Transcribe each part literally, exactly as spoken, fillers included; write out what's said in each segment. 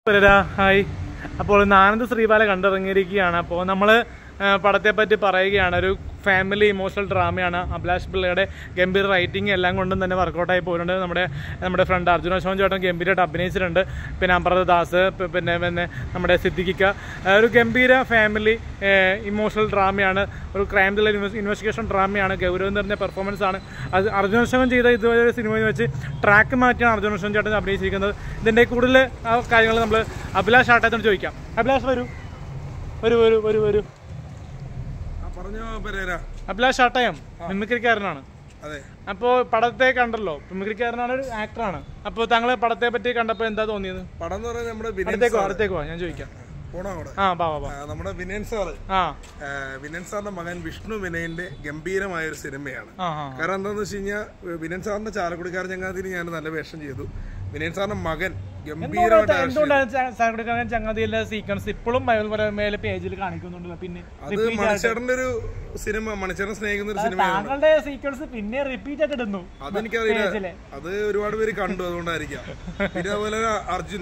Hi. അപ്പോൾ ഇന്ന് ആനന്ദ് ശ്രീബാല കണ്ടിറങ്ങിയിരിക്കുകയാണ്. അപ്പോൾ നമ്മൾ പടത്തെ പറ്റി പറയുകയാണ്. ഒരു ഫാമിലി ഇമോഷണൽ ഡ്രാമയാണ്. അഭിലാഷ് പിള്ളയുടെ ഗംഭീര റൈറ്റിംഗ് എല്ലാം കൊണ്ടും തന്നെ വർക്കൗട്ടായി പോയിട്ടുണ്ട്. നമ്മുടെ നമ്മുടെ ഫ്രണ്ട് അർജുൻ അശോകൻ ചേട്ടൻ ഗംഭീരമായിട്ട് അഭിനയിച്ചിട്ടുണ്ട്. പിന്നെ അമൃത ദാസ്, പിന്നെ പിന്നെ നമ്മുടെ സിദ്ദിഖിക്ക. ഒരു ഗംഭീര ഫാമിലി ഇമോഷണൽ ഡ്രാമയാണ്. ഒരു ക്രൈം ത്രില്ലർ ഇൻവെസ്റ്റിഗേഷൻ ഡ്രാമയാണ്. ഗൗരവം നിറഞ്ഞ പെർഫോമൻസ് ആണ്. അത് അർജുൻ അശോകൻ ചെയ്ത ഇതുവരെ സിനിമയിൽ വെച്ച് ട്രാക്ക് മാറ്റിയാണ് അർജുൻ അശോകൻ ചേട്ടൻ അഭിനയിച്ചിരിക്കുന്നത്. ഇതിൻ്റെ കൂടുതൽ കാര്യങ്ങൾ നമ്മൾ അഭിലാഷ് ആട്ടത്തോട് ചോദിക്കാം. അഭിലാഷ് വരൂ വരൂ വരൂ വരൂ വരൂ അഭിലാഷ് ആട്ടയം മിമിക്രിക്കാരനാണ്. അപ്പോ പടത്തെ കണ്ടല്ലോ, മിമിക്രിക്കാരനാണ്, ഒരു ആക്ടറാണ്. അപ്പൊ താങ്കൾ പടത്തെ പറ്റി കണ്ടപ്പോ എന്താ തോന്നിയത്? പടം എന്ന് പറയുന്നത് നമ്മുടെ അടുത്തേക്കോ അടുത്തേക്കോ ഞാൻ ചോദിക്കാം. നമ്മുടെ വിനയൻ സാറ് വിനയൻ സാറിന്റെ മകൻ വിഷ്ണു വിനയന്റെ ഗംഭീരമായ ഒരു സിനിമയാണ്. കാരണം എന്താന്ന് വെച്ച് കഴിഞ്ഞാൽ വിനയൻ സാറിന്റെ ചാലക്കുടിക്കാരൻ ചങ്ങാതിയിൽ ഞാൻ നല്ല വേഷം ചെയ്തു. വിനയൻ സാറിന്റെ മകൻ ചങ്ങാതിയിലെ സീക്വൻസ് ഇപ്പോഴും പേജിൽ കാണിക്കുന്നുണ്ടല്ലോ. പിന്നെ അത് മണിച്ചേട്ടന്റെ ഒരു സിനിമ, മണിച്ചേട്ടൻ സ്നേഹിക്കുന്ന ഒരു സിനിമയാണ്. സീക്വൻസ് പിന്നെ റിപ്പീറ്റ് ആയിട്ട് ഇടുന്നു. അതെനിക്കറിയില്ല, അത് ഒരുപാട് പേര് കണ്ടു, അതുകൊണ്ടായിരിക്കാം. പിന്നെ അതുപോലെ അർജുൻ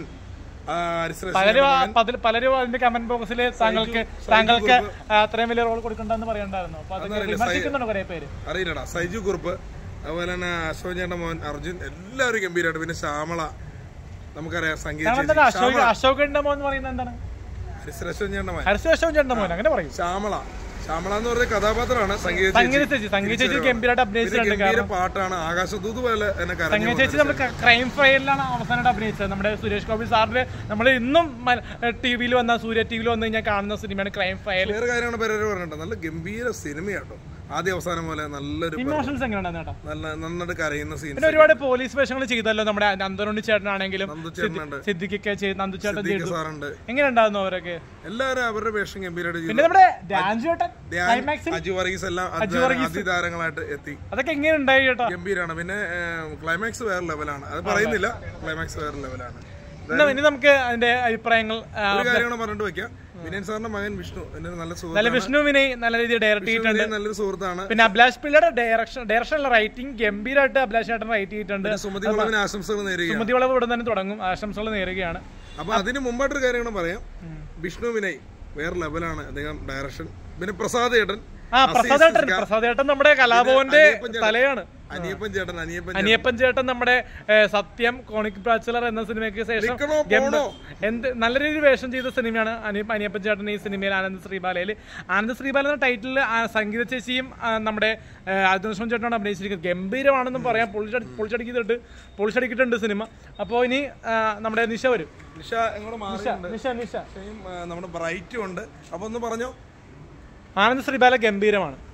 പലരും അതിന്റെ കമന്റ് ബോക്സിൽ താങ്കൾക്ക് താങ്കൾക്ക് അത്രയും വലിയ റോൾ കൊടുക്കണ്ടെന്ന് പറയണ്ടായിരുന്നു. അറിയില്ലടാ. സൈജു കുറുപ്പ്, അതുപോലെ തന്നെ അശോകൻ ചേട്ടൻ മോൻ അർജുൻ, എല്ലാവരും ഗംഭീരമായിട്ട്. പിന്നെ ശ്യാമള, നമുക്കറിയാം സംഗീത. അശോകന്റെ മോൻ പറയുന്നത് എന്താണ്? ഹരിശ്രേഷ്ഠൻ ചേട്ടൻ മോൻ, ഹരിശ്രേഷ്ഠൻ ചേട്ടൻ മോൻ അങ്ങനെ പറയും. ശ്യാമള ശ്യാമള എന്ന് പറഞ്ഞ കഥാപാത്രമാണ്. സംഗീത ചേച്ചി ഗംഭീരമായിട്ട് അഭിനയിച്ചിട്ടുണ്ട്. പാട്ടാണ് ആകാശദൂത് പോലെ. സംഗീത ചേച്ചി നമ്മൾ ക്രൈം ഫയലിലാണ് അവസാനമായിട്ട് അഭിനയിച്ചത്. നമ്മുടെ സുരേഷ് ഗോപി സാറിന്റെ നമ്മൾ ഇന്നും ടി വിയിൽ വന്ന സൂര്യ ടി വിയിൽ വന്നു കഴിഞ്ഞാൽ കാണുന്ന സിനിമയാണ് ക്രൈം ഫയൽ. വേറെ കാര്യമാണ് പേര് പറഞ്ഞിട്ട്, നല്ല ഗംഭീര സിനിമയാട്ടോ. ആദ്യ അവസാനം പോലെ നല്ലൊരു ഇമോഷൻസ് എങ്ങനെയാണ് നല്ല നന്നായിട്ട് കരയുന്ന സീൻ. പിന്നെ ഒരുപാട് പോലീസ് വേഷങ്ങൾ ചെയ്തല്ലോ. നമ്മുടെ നന്ദനുണ്ണി ചേട്ടനാണെങ്കിലും സിദ്ദിഖൊക്കെ ചെയ്ത്, നന്ദു ചേട്ടൻ ചെയ്തു. എങ്ങനെ ഉണ്ടായിരുന്നു അവരൊക്കെ? എല്ലാവരും അവരുടെ വേഷം ഗംഭീരമായിട്ട്. പിന്നെ നമ്മുടെ ഡാൻസ് ചേട്ടൻ, അജു വർഗീസ് എല്ലാം അതിതാരങ്ങളായിട്ട് എത്തി. അതൊക്കെ എങ്ങനെ ഉണ്ടായി ചേട്ടാ? ഗംഭീരാണ്. പിന്നെ ക്ലൈമാക്സ് വേറെ ലെവലാണ്. അത് പറയുന്നില്ല, ക്ലൈമാക്സ് വേറെ ലെവലാണ്. ഇനി നമുക്ക് അതിന്റെ അഭിപ്രായങ്ങൾ കാര്യങ്ങൾ പറഞ്ഞിട്ട് വെക്കാം. വിനയൻ സാറിന്റെ മകൻ വിഷ്ണു നല്ല നല്ല വിഷ്ണു വിനയ് നല്ല രീതിയിൽ ഡയറക്ട് ചെയ്തിട്ടുണ്ട്. നല്ലൊരു സുഹൃത്താണ്. പിന്നെ അഭിലാഷ് പിള്ളയുടെ ഡയറക്ഷൻ ഡയറക്ഷനുള്ള റൈറ്റിംഗ് ഗംഭീരമായിട്ട് അഭിലാഷ് ചേട്ടൻ റൈറ്റ് ചെയ്തിട്ടുണ്ട്. സുമതി വളവിന് ആശംസകൾ നേരുകയാണ്. സുമതി വളവ് ഉടൻ തന്നെ തുടങ്ങും, ആശംസകൾ നേരുകയാണ്. അപ്പൊ അതിന് മുമ്പായിട്ടൊരു കാര്യങ്ങൾ പറയാം. വിഷ്ണു വിനയ് വേറെ ലെവലാണ് അദ്ദേഹം ഡയറക്ഷൻ. പിന്നെ പ്രസാദ് ചേട്ടൻ പ്രസാദേട്ടൻ പ്രസാദേട്ടൻ നമ്മുടെ കലാഭവന്റെ തലയാണ്. അനിയപ്പൻ ചേട്ടൻ അനിയപ്പൻ ചേട്ടൻ നമ്മുടെ സത്യം, കോണിക് ബാച്ചലർ എന്ന സിനിമയ്ക്ക് ശേഷം എന്ത് നല്ല രീതിയിൽ വേഷം ചെയ്ത സിനിമയാണ് അനിയപ്പൻ ചേട്ടൻ ഈ സിനിമയിൽ. ആനന്ദ് ശ്രീബാലയിൽ ആനന്ദ് ശ്രീബാല എന്ന ടൈറ്റിൽ സംഗീത ചേച്ചിയും നമ്മുടെ അർജുൻ ചേട്ടനാണ് അഭിനയിച്ചിരിക്കുന്നത്. ഗംഭീരമാണെന്നും പറയാം. പൊളിച്ചടിക്കിട്ടുണ്ട് പൊളിച്ചടിക്കിട്ടുണ്ട് സിനിമ. അപ്പോൾ ഇനി നമ്മുടെ നിഷ വരും. നിഷ നിഷ നിഷ നമ്മുടെ ബ്രൈറ്റും ഉണ്ട്. അപ്പൊ ഒന്ന് പറഞ്ഞോ. ആനന്ദ് ശ്രീബാല ഗംഭീരമാണ്.